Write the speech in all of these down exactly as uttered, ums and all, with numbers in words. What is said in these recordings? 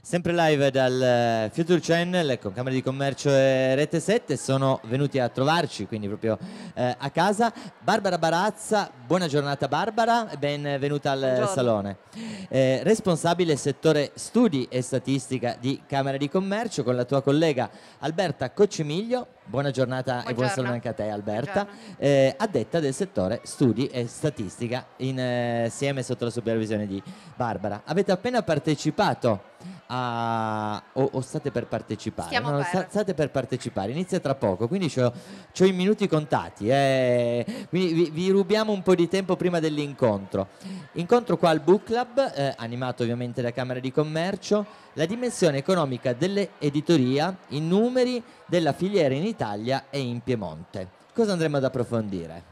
Sempre live dal Future Channel con Camera di Commercio e Rete sette, sono venuti a trovarci, quindi proprio eh, a casa, Barbara Barazza. Buona giornata Barbara, benvenuta al Buongiorno. salone. Eh, responsabile settore studi e statistica di Camera di Commercio, con la tua collega Alberta Coccimiglio. Buona giornata. Buongiorno. E buon salone anche a te Alberta, eh, addetta del settore studi e statistica insieme eh, sotto la supervisione di Barbara. Avete appena partecipato a, o, o state per partecipare? Stiamo no, per. State per partecipare, inizia tra poco, quindi c'ho i minuti contati, eh. Quindi vi, vi rubiamo un po' di tempo prima dell'incontro. Incontro qua al Book Club, eh, animato ovviamente da Camera di Commercio, la dimensione economica dell'editoria, i numeri della filiera in Italia e in Piemonte. Cosa andremo ad approfondire?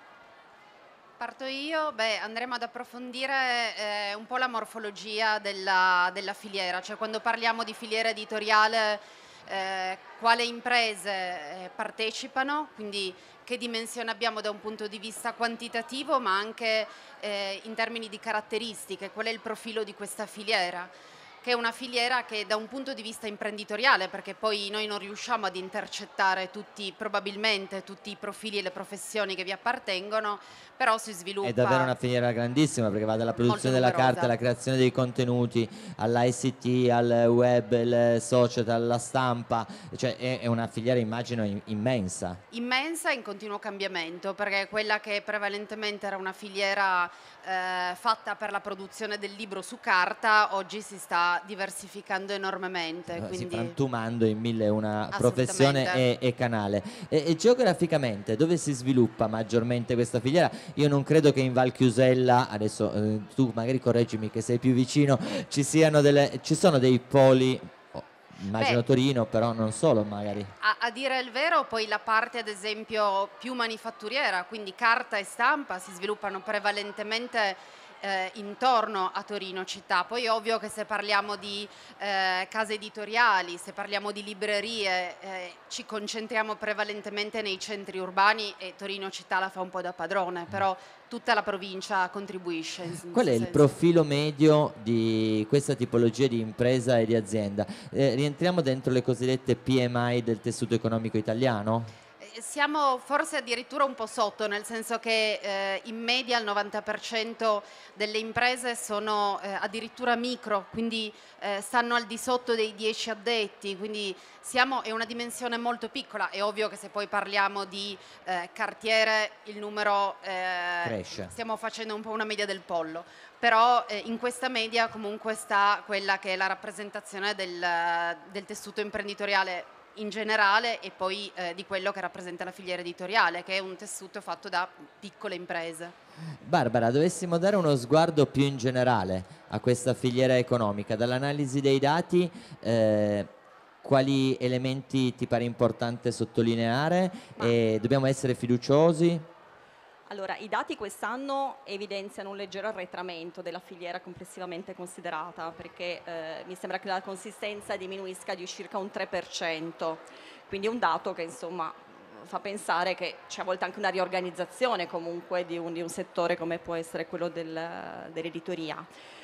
Parto io, beh, andremo ad approfondire eh, un po' la morfologia della, della filiera, cioè quando parliamo di filiera editoriale eh, quale imprese eh, partecipano, quindi che dimensione abbiamo da un punto di vista quantitativo ma anche eh, in termini di caratteristiche, qual è il profilo di questa filiera, che è una filiera che da un punto di vista imprenditoriale, perché poi noi non riusciamo ad intercettare tutti, probabilmente tutti i profili e le professioni che vi appartengono, però si sviluppa. È davvero una filiera grandissima, perché va dalla produzione della carta alla creazione dei contenuti, all'I C T, al web, il social, alla stampa, cioè è, è una filiera immagino immensa. Immensa e in continuo cambiamento, perché quella che prevalentemente era una filiera eh, fatta per la produzione del libro su carta, oggi si sta diversificando enormemente. Eh, quindi... Si frantumando in mille e una professione e, e canale. E, e geograficamente dove si sviluppa maggiormente questa filiera? Io non credo che in Val Chiusella, adesso eh, tu magari correggimi che sei più vicino, ci siano delle, ci sono dei poli, oh, immagino. Beh, Torino, però non solo magari. A, a dire il vero, poi la parte ad esempio più manifatturiera, quindi carta e stampa, si sviluppano prevalentemente Eh, intorno a Torino città. Poi è ovvio che se parliamo di eh, case editoriali, se parliamo di librerie, eh, ci concentriamo prevalentemente nei centri urbani e Torino città la fa un po' da padrone, però tutta la provincia contribuisce. In Qual è il senso. profilo medio di questa tipologia di impresa e di azienda? Eh, rientriamo dentro le cosiddette P M I del tessuto economico italiano? Siamo forse addirittura un po' sotto, nel senso che eh, in media il novanta per cento delle imprese sono eh, addirittura micro, quindi eh, stanno al di sotto dei dieci addetti, quindi siamo, è una dimensione molto piccola. È ovvio che se poi parliamo di eh, cartiere il numero eh, cresce. Stiamo facendo un po' una media del pollo, però eh, in questa media comunque sta quella che è la rappresentazione del, del tessuto imprenditoriale in generale e poi eh, di quello che rappresenta la filiera editoriale, che è un tessuto fatto da piccole imprese. Barbara, dovessimo dare uno sguardo più in generale a questa filiera economica, dall'analisi dei dati, eh, quali elementi ti pare importante sottolineare? E dobbiamo essere fiduciosi? Allora, i dati quest'anno evidenziano un leggero arretramento della filiera complessivamente considerata, perché eh, mi sembra che la consistenza diminuisca di circa un tre per cento, quindi un dato che insomma fa pensare che c'è a volte anche una riorganizzazione comunque di un, di un settore come può essere quello del, dell'editoria.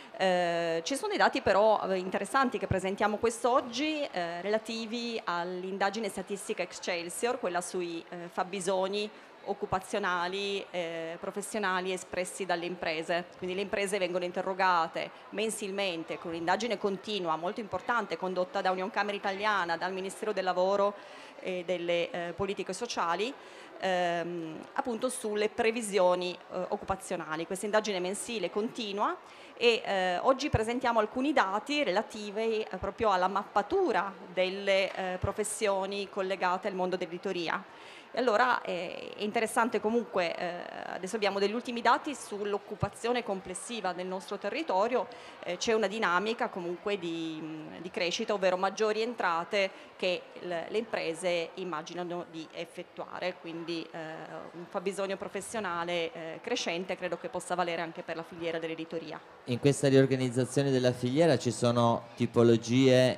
Eh, ci sono dei dati però interessanti che presentiamo quest'oggi eh, relativi all'indagine statistica Excelsior, quella sui eh, fabbisogni occupazionali, eh, professionali espressi dalle imprese. Quindi le imprese vengono interrogate mensilmente con un'indagine continua molto importante condotta da Union Camera Italiana, dal Ministero del Lavoro e delle eh, politiche sociali, ehm, appunto sulle previsioni eh, occupazionali. Questa indagine mensile continua e eh, oggi presentiamo alcuni dati relativi eh, proprio alla mappatura delle eh, professioni collegate al mondo dell'editoria. E allora eh, è interessante comunque, eh, adesso abbiamo degli ultimi dati sull'occupazione complessiva del nostro territorio, eh, c'è una dinamica comunque di, di crescita, ovvero maggiori entrate che le, le imprese immaginano di effettuare, quindi eh, un fabbisogno professionale eh, crescente credo che possa valere anche per la filiera dell'editoria. In questa riorganizzazione della filiera ci sono tipologie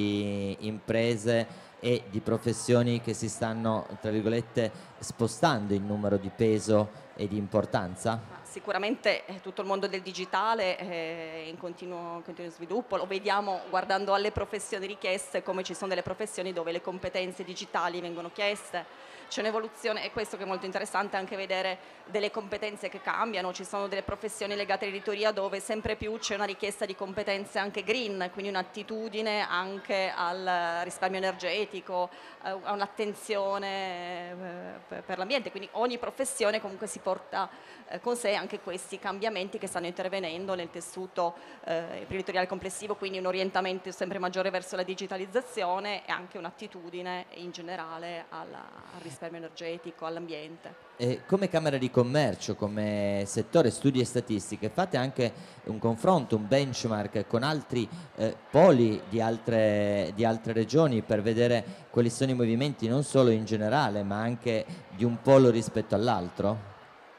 di imprese e di professioni che si stanno, tra virgolette, spostando in numero di peso e di importanza? sicuramente eh, tutto il mondo del digitale è in continuo, continuo sviluppo, lo vediamo guardando alle professioni richieste, come ci sono delle professioni dove le competenze digitali vengono chieste. C'è un'evoluzione, e questo che è molto interessante anche vedere delle competenze che cambiano, ci sono delle professioni legate all'editoria dove sempre più c'è una richiesta di competenze anche green, quindi un'attitudine anche al risparmio energetico, a un'attenzione per l'ambiente, quindi ogni professione comunque si porta con sé anche questi cambiamenti che stanno intervenendo nel tessuto eh, imprenditoriale complessivo, quindi un orientamento sempre maggiore verso la digitalizzazione e anche un'attitudine in generale alla, al risparmio energetico, all'ambiente. E come Camera di Commercio, come settore studi e statistiche, fate anche un confronto, un benchmark con altri eh, poli di altre, di altre regioni per vedere quali sono i movimenti non solo in generale ma anche di un polo rispetto all'altro?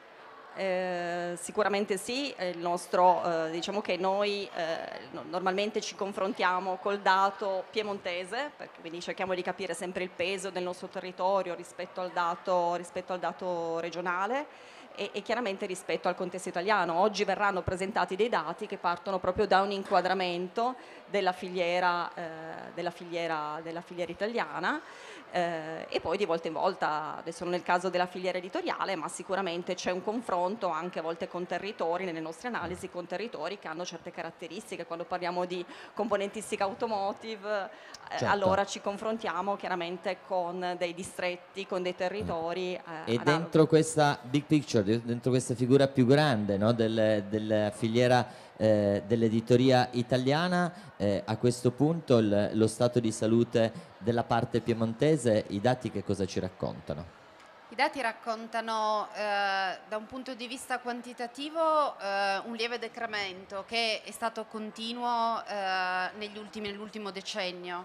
Eh, sicuramente sì, il nostro, eh, diciamo che noi eh, normalmente ci confrontiamo col dato piemontese, perché quindi cerchiamo di capire sempre il peso del nostro territorio rispetto al dato, rispetto al dato regionale e, e chiaramente rispetto al contesto italiano. Oggi verranno presentati dei dati che partono proprio da un inquadramento della filiera, eh, della filiera, della filiera italiana. Eh, e poi di volta in volta, adesso non è il caso della filiera editoriale, ma sicuramente c'è un confronto anche a volte con territori, nelle nostre analisi con territori che hanno certe caratteristiche. Quando parliamo di componentistica automotive, eh, certo. allora ci confrontiamo chiaramente con dei distretti, con dei territori eh, e analoghi. dentro questa big picture, dentro questa figura più grande, no, del, della filiera Eh, dell'editoria italiana, eh, a questo punto il, lo stato di salute della parte piemontese, i dati che cosa ci raccontano? I dati raccontano eh, da un punto di vista quantitativo eh, un lieve decremento che è stato continuo eh, negli ultimi, nell'ultimo decennio.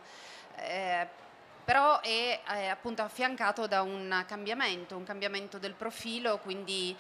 Eh, però è eh, appunto affiancato da un cambiamento, un cambiamento del profilo, quindi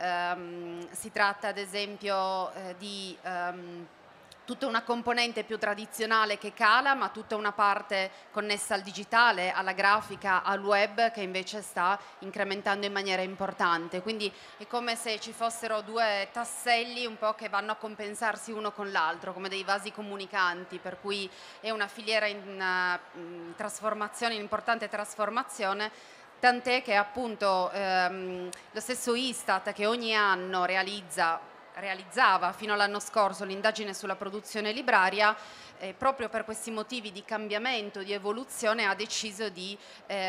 ehm, si tratta ad esempio eh, di ehm, tutta una componente più tradizionale che cala, ma tutta una parte connessa al digitale, alla grafica, al web, che invece sta incrementando in maniera importante. Quindi è come se ci fossero due tasselli un po' che vanno a compensarsi uno con l'altro, come dei vasi comunicanti, per cui è una filiera in uh, in trasformazione, in importante trasformazione, tant'è che appunto ehm, lo stesso Istat, che ogni anno realizza realizzava fino all'anno scorso l'indagine sulla produzione libraria, eh, proprio per questi motivi di cambiamento, di evoluzione, ha deciso di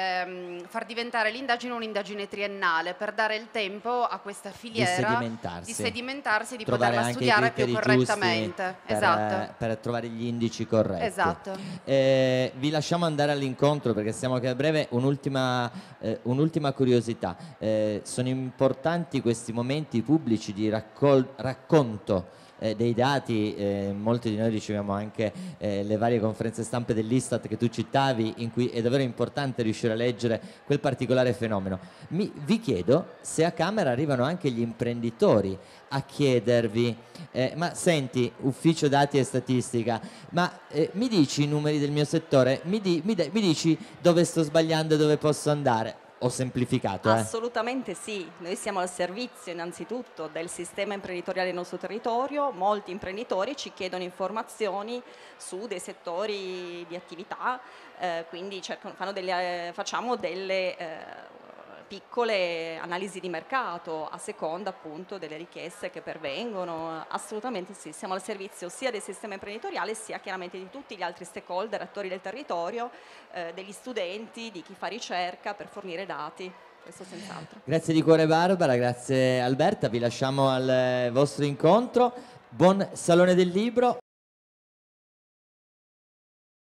ehm, far diventare l'indagine un'indagine triennale per dare il tempo a questa filiera di sedimentarsi, di sedimentarsi e di trovare poterla anche studiare i più criteri correttamente. per, Esatto. per trovare gli indici corretti. Esatto. Eh, vi lasciamo andare all'incontro perché siamo a breve. Un'ultima eh, un'ultima curiosità, eh, sono importanti questi momenti pubblici di raccol- racconto Eh, dei dati, eh, molti di noi riceviamo anche eh, le varie conferenze stampe dell'Istat che tu citavi, in cui è davvero importante riuscire a leggere quel particolare fenomeno. Mi, vi chiedo se a Camera arrivano anche gli imprenditori a chiedervi eh, ma senti, ufficio dati e statistica, ma eh, mi dici i numeri del mio settore, mi, di, mi, de, mi dici dove sto sbagliando e dove posso andare? Ho semplificato, eh? Assolutamente sì, noi siamo al servizio innanzitutto del sistema imprenditoriale del nostro territorio, molti imprenditori ci chiedono informazioni su dei settori di attività, eh, quindi cercano, fanno delle, eh, facciamo delle eh, piccole analisi di mercato a seconda appunto delle richieste che pervengono. Assolutamente sì, siamo al servizio sia del sistema imprenditoriale sia chiaramente di tutti gli altri stakeholder, attori del territorio, eh, degli studenti, di chi fa ricerca per fornire dati. Questo senz'altro. Grazie di cuore Barbara, grazie Alberta, vi lasciamo al vostro incontro. Buon Salone del Libro.